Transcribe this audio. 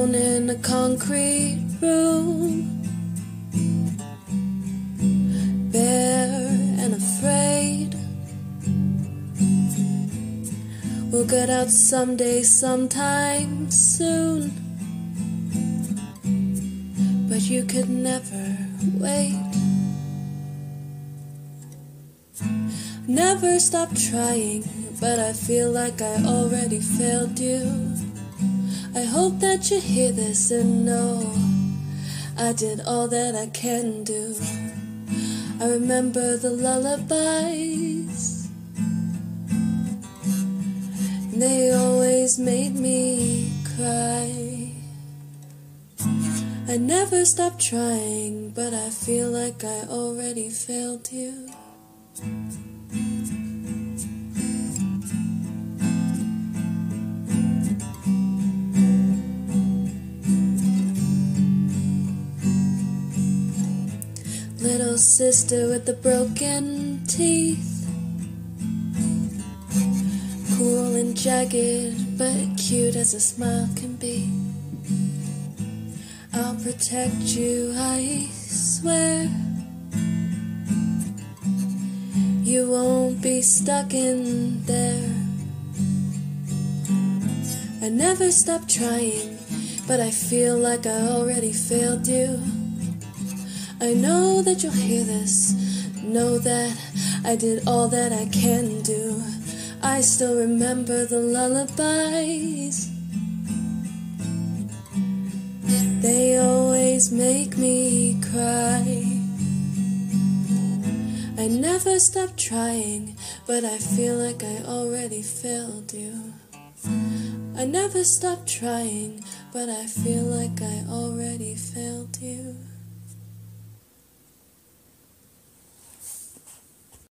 alone in a concrete room, bare and afraid. We'll get out someday, sometime soon, but you could never wait. Never stop trying, but I feel like I already failed you. I hope that you hear this and know I did all that I can do. I remember the lullabies, and they always made me cry. I never stopped trying, but I feel like I already failed you. Little sister with the broken teeth, cool and jagged, but cute as a smile can be. I'll protect you, I swear. You won't be stuck in there. I never stopped trying, but I feel like I already failed you. I know that you'll hear this, know that I did all that I can do. I still remember the lullabies, they always make me cry. I never stopped trying, but I feel like I already failed you. I never stopped trying, but I feel like I already failed you.